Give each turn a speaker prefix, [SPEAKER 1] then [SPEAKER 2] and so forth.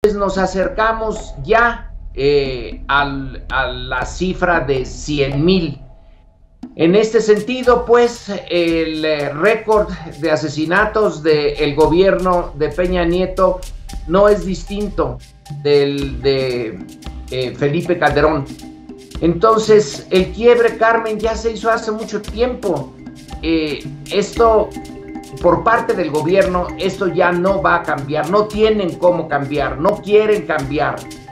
[SPEAKER 1] nos acercamos ya a la cifra de 100,000. En este sentido, pues, el récord de asesinatos del gobierno de Peña Nieto no es distinto del de Felipe Calderón. Entonces, el quiebre, Carmen, ya se hizo hace mucho tiempo. Esto, por parte del gobierno, esto ya no va a cambiar. No tienen cómo cambiar, no quieren cambiar.